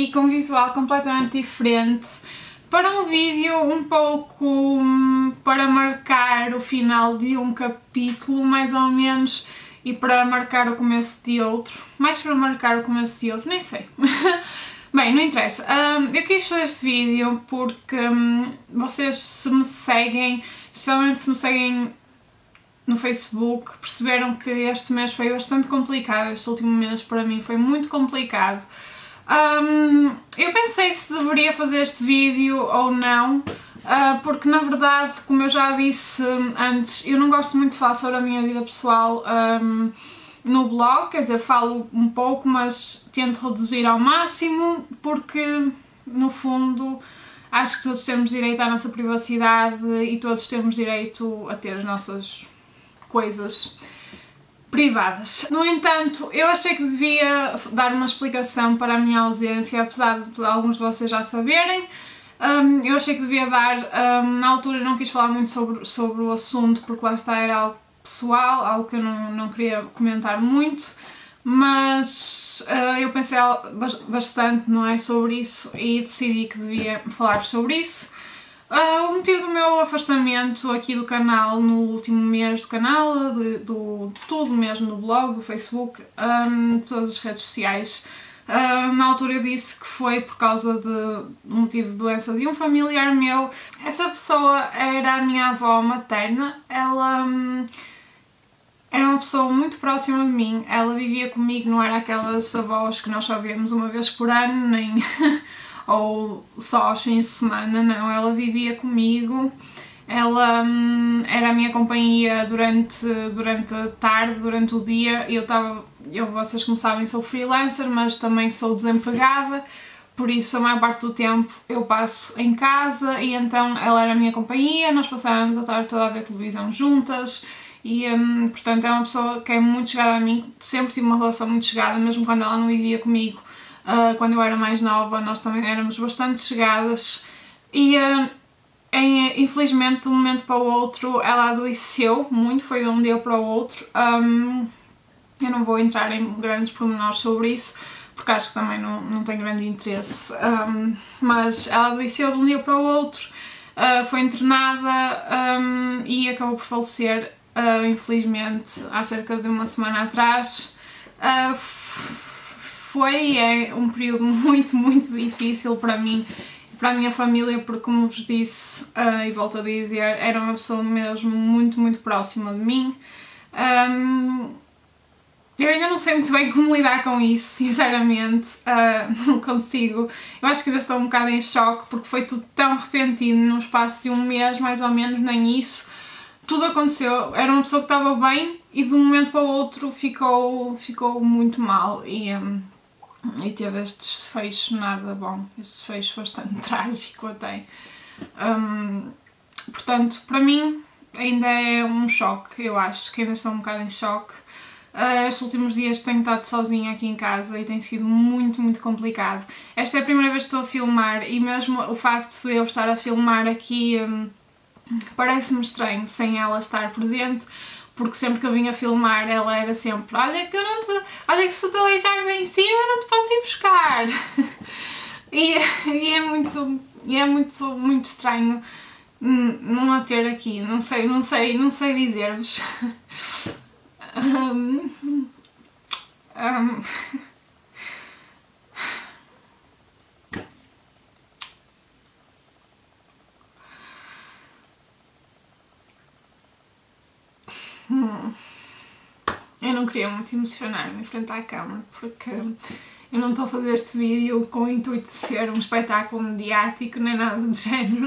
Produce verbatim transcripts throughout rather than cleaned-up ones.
aqui com um visual completamente diferente para um vídeo um pouco hum, para marcar o final de um capítulo, mais ou menos, e para marcar o começo de outro. Mais para marcar o começo de outro, nem sei. Bem, não interessa. Um, eu quis fazer este vídeo porque um, vocês, se me seguem, especialmente se me seguem no Facebook, perceberam que este mês foi bastante complicado. Este último mês para mim foi muito complicado. Um, eu pensei se deveria fazer este vídeo ou não, uh, porque na verdade, como eu já disse antes, eu não gosto muito de falar sobre a minha vida pessoal um, no blog, quer dizer, falo um pouco, mas tento reduzir ao máximo, porque no fundo acho que todos temos direito à nossa privacidade e todos temos direito a ter as nossas coisas privadas. No entanto, eu achei que devia dar uma explicação para a minha ausência, apesar de alguns de vocês já saberem. Um, eu achei que devia dar, um, na altura eu não quis falar muito sobre, sobre o assunto, porque lá está, era algo pessoal, algo que eu não, não queria comentar muito, mas uh, eu pensei bastante, não é, sobre isso e decidi que devia falar sobre isso. Uh, o motivo do meu afastamento aqui do canal no último mês do canal, de, do tudo mesmo, do blog, do Facebook, um, de todas as redes sociais, uh, na altura eu disse que foi por causa de um motivo de doença de um familiar meu. Essa pessoa era a minha avó materna, ela um, era uma pessoa muito próxima de mim, ela vivia comigo, não era aquelas avós que nós só vemos uma vez por ano, nem... ou só aos fins de semana, não, ela vivia comigo, ela hum, era a minha companhia durante, durante a tarde, durante o dia. Eu estava, eu, vocês como sabem, sou freelancer, mas também sou desempregada, por isso a maior parte do tempo eu passo em casa e então ela era a minha companhia, nós passávamos a tarde toda a ver televisão juntas e, hum, portanto, é uma pessoa que é muito chegada a mim, sempre tive uma relação muito chegada, mesmo quando ela não vivia comigo. Uh, quando eu era mais nova, nós também éramos bastante chegadas e uh, em, infelizmente de um momento para o outro ela adoeceu muito, foi de um dia para o outro. Um, eu não vou entrar em grandes pormenores sobre isso porque acho que também não, não tem grande interesse, um, mas ela adoeceu de um dia para o outro, uh, foi internada um, e acabou por falecer, uh, infelizmente, há cerca de uma semana atrás. Uh, Foi é um período muito, muito difícil para mim e para a minha família, porque, como vos disse, uh, e volto a dizer, era uma pessoa mesmo muito, muito próxima de mim. Um, eu ainda não sei muito bem como lidar com isso, sinceramente, uh, não consigo. Eu acho que ainda estou um bocado em choque, porque foi tudo tão repentino, num espaço de um mês, mais ou menos, nem isso. Tudo aconteceu, era uma pessoa que estava bem e de um momento para o outro ficou, ficou muito mal e... Um, E teve este desfecho nada bom, este desfecho bastante trágico até. Um, portanto, para mim ainda é um choque, eu acho que ainda estou um bocado em choque. Uh, estes últimos dias tenho estado sozinha aqui em casa e tem sido muito, muito complicado. Esta é a primeira vez que estou a filmar e mesmo o facto de eu estar a filmar aqui um, parece-me estranho sem ela estar presente. Porque sempre que eu vinha filmar ela era sempre: olha que eu não te, olha que se tu aleijares em cima eu não te posso ir buscar. e, e é muito, e é muito, muito estranho não a ter aqui, não sei, não sei, não sei dizer-vos. um, um, Hum. Eu não queria muito emocionar-me em frente à câmara porque eu não estou a fazer este vídeo com o intuito de ser um espetáculo mediático nem nada do género.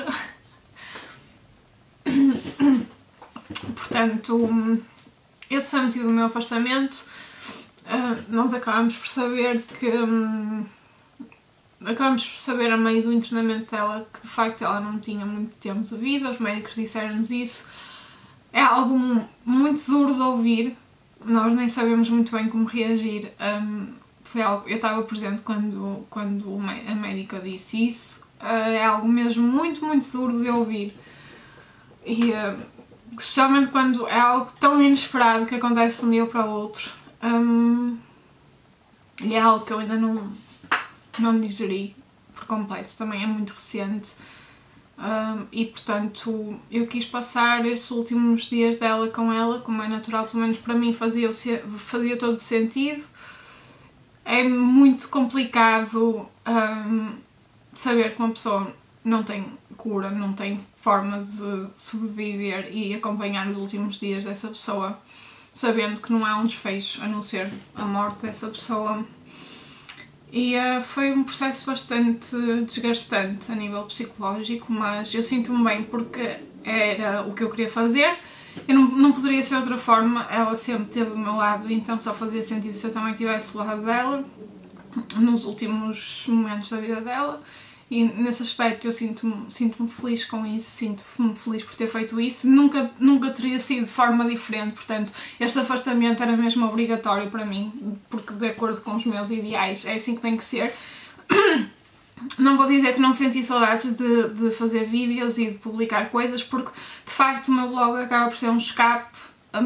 Portanto, esse foi o motivo do meu afastamento. Uh, nós acabamos por saber que... Um, acabamos por saber a meio do internamento dela que de facto ela não tinha muito tempo de vida, os médicos disseram-nos isso. É algo muito duro de ouvir, nós nem sabemos muito bem como reagir. Um, foi algo, eu estava presente quando, quando a médica disse isso, uh, é algo mesmo muito, muito duro de ouvir. E uh, especialmente quando é algo tão inesperado que acontece de um dia para o outro. Um, e é algo que eu ainda não, não digeri por completo, também é muito recente. Um, e portanto eu quis passar estes últimos dias dela com ela, como é natural, pelo menos para mim fazia, fazia todo sentido. É muito complicado um, saber que uma pessoa não tem cura, não tem forma de sobreviver e acompanhar os últimos dias dessa pessoa sabendo que não há um desfecho a não ser a morte dessa pessoa. E uh, foi um processo bastante desgastante a nível psicológico, mas eu sinto-me bem porque era o que eu queria fazer. Eu não, não poderia ser de outra forma, ela sempre esteve do meu lado, então só fazia sentido se eu também estivesse do lado dela nos últimos momentos da vida dela. E nesse aspecto eu sinto-me sinto-me feliz com isso, sinto-me feliz por ter feito isso. Nunca, nunca teria sido de forma diferente, portanto este afastamento era mesmo obrigatório para mim, porque de acordo com os meus ideais é assim que tem que ser. Não vou dizer que não senti saudades de, de fazer vídeos e de publicar coisas, porque de facto o meu blog acaba por ser um escape,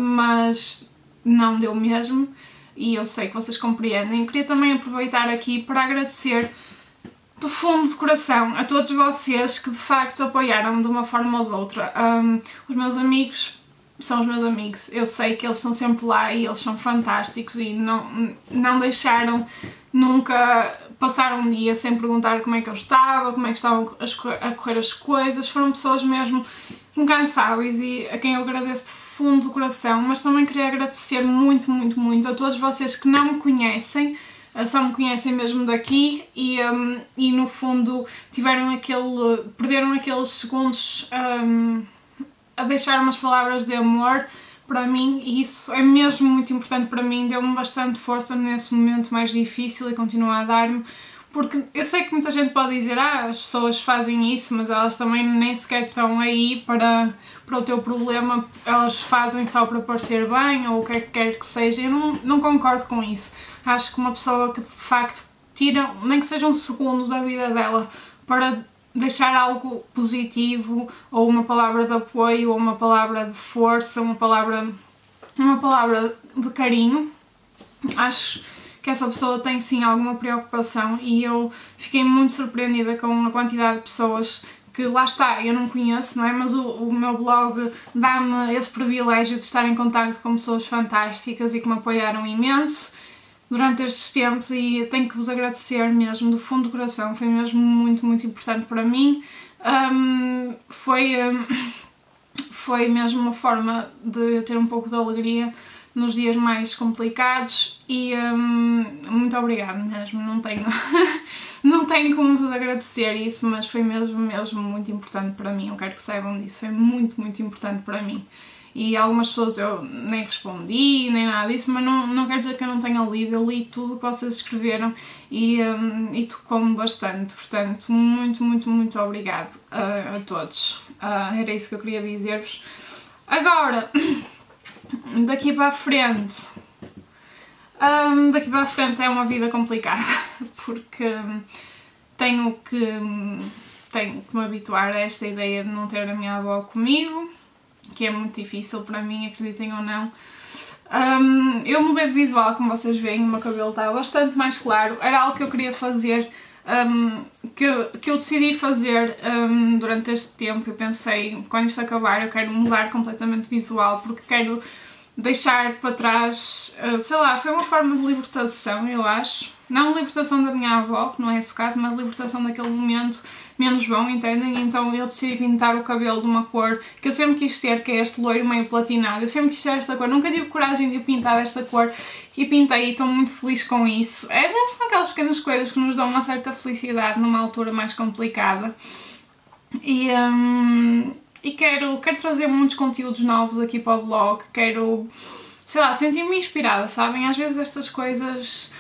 mas não deu mesmo, e eu sei que vocês compreendem. Eu queria também aproveitar aqui para agradecer do fundo do coração a todos vocês que de facto apoiaram-me de uma forma ou de outra. Um, os meus amigos são os meus amigos, eu sei que eles estão sempre lá e eles são fantásticos e não, não deixaram nunca passar um dia sem perguntar como é que eu estava, como é que estavam a correr as coisas. Foram pessoas mesmo incansáveis e a quem eu agradeço do fundo do coração, mas também queria agradecer muito, muito, muito a todos vocês que não me conhecem, só me conhecem mesmo daqui e, um, e no fundo tiveram aquele, perderam aqueles segundos um, a deixar umas palavras de amor para mim, e isso é mesmo muito importante para mim, deu-me bastante força nesse momento mais difícil e continua a dar-me, porque eu sei que muita gente pode dizer ah, as pessoas fazem isso, mas elas também nem sequer estão aí para, para o teu problema, elas fazem só para parecer bem ou o que é que quer que seja. Eu não, não concordo com isso. Acho que uma pessoa que de facto tira, nem que seja um segundo da vida dela para deixar algo positivo, ou uma palavra de apoio, ou uma palavra de força, uma palavra, uma palavra de carinho, acho que essa pessoa tem sim alguma preocupação, e eu fiquei muito surpreendida com a quantidade de pessoas que, lá está, eu não conheço, não é? Mas o, o meu blog dá-me esse privilégio de estar em contacto com pessoas fantásticas e que me apoiaram imenso durante estes tempos, e tenho que vos agradecer mesmo do fundo do coração, foi mesmo muito, muito importante para mim. Um, foi, um, foi mesmo uma forma de ter um pouco de alegria nos dias mais complicados e um, muito obrigada mesmo, não tenho, não tenho como vos agradecer isso, mas foi mesmo, mesmo muito importante para mim, eu quero que saibam disso, foi muito, muito importante para mim. E algumas pessoas eu nem respondi, nem nada disso, mas não, não quer dizer que eu não tenha lido, eu li tudo o que vocês escreveram e, um, e tocou-me bastante, portanto, muito, muito, muito obrigado a, a todos. Uh, era isso que eu queria dizer-vos. Agora, daqui para a frente, um, daqui para a frente é uma vida complicada, porque um, tenho, que, um, tenho que me habituar a esta ideia de não ter a minha avó comigo, que é muito difícil para mim, acreditem ou não. Um, eu mudei de visual, como vocês veem, o meu cabelo está bastante mais claro, era algo que eu queria fazer, um, que, eu, que eu decidi fazer um, durante este tempo. Eu pensei, quando isto acabar eu quero mudar completamente de visual, porque quero deixar para trás, uh, sei lá, foi uma forma de libertação, eu acho. Não libertação da minha avó, que não é esse o caso, mas libertação daquele momento menos bom, entendem? Então eu decidi pintar o cabelo de uma cor que eu sempre quis ter, que é este loiro meio platinado. Eu sempre quis ter esta cor, nunca tive coragem de pintar desta cor e pintei e estou muito feliz com isso. É, são aquelas pequenas coisas que nos dão uma certa felicidade numa altura mais complicada. E, hum, e quero, quero trazer muitos conteúdos novos aqui para o blog, quero, sei lá, sentir-me inspirada, sabem? Às vezes estas coisas...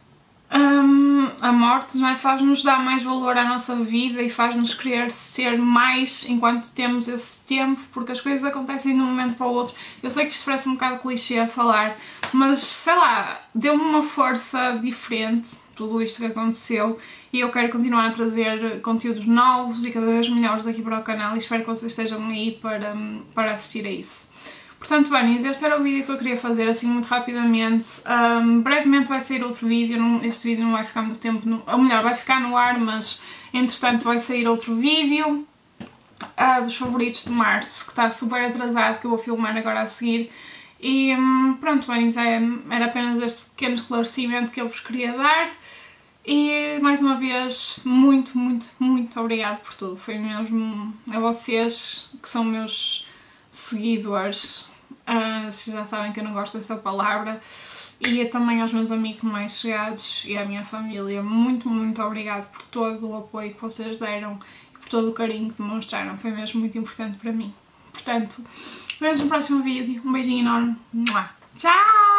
Um, a morte, não é? Faz-nos dar mais valor à nossa vida e faz-nos querer ser mais enquanto temos esse tempo, porque as coisas acontecem de um momento para o outro. Eu sei que isto parece um bocado clichê a falar, mas sei lá, deu-me uma força diferente tudo isto que aconteceu e eu quero continuar a trazer conteúdos novos e cada vez melhores aqui para o canal e espero que vocês estejam aí para, para assistir a isso. Portanto, Bunnies, este era o vídeo que eu queria fazer, assim, muito rapidamente. Um, brevemente vai sair outro vídeo, não, este vídeo não vai ficar muito tempo, no, ou melhor, vai ficar no ar, mas entretanto vai sair outro vídeo uh, dos favoritos de março, que está super atrasado, que eu vou filmar agora a seguir. E um, pronto, Bunnies, é, era apenas este pequeno esclarecimento que eu vos queria dar. E mais uma vez, muito, muito, muito obrigado por tudo. Foi mesmo a vocês que são meus seguidores. Uh, vocês já sabem que eu não gosto dessa palavra. E também aos meus amigos mais chegados e à minha família. Muito, muito obrigado por todo o apoio que vocês deram e por todo o carinho que demonstraram. Foi mesmo muito importante para mim. Portanto, vemos no próximo vídeo. Um beijinho enorme. Tchau!